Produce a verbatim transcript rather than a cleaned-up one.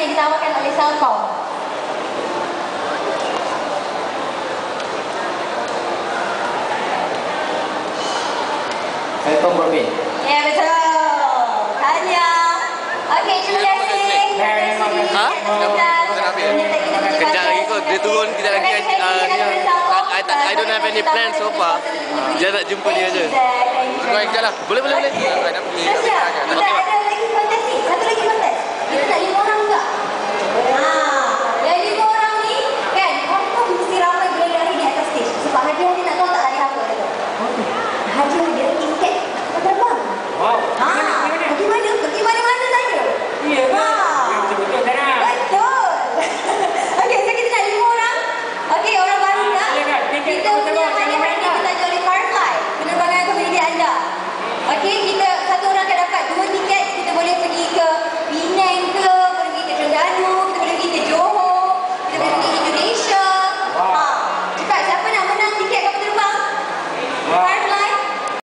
yang ditawarkan oleh Celcom. Celcom Profit. Ya, betul. Tahniah. Okey, terima kasih. Ha? Kejap lagi kot, dia turun kejap lagi. Uh, I, I don't have any plan so far. Dia nak jumpa dia je. Kau kejap lah. Boleh, boleh, boleh. Dah siap. Kita ada lagi kontes ni. Satu lagi kontes. Kita nak lima orang.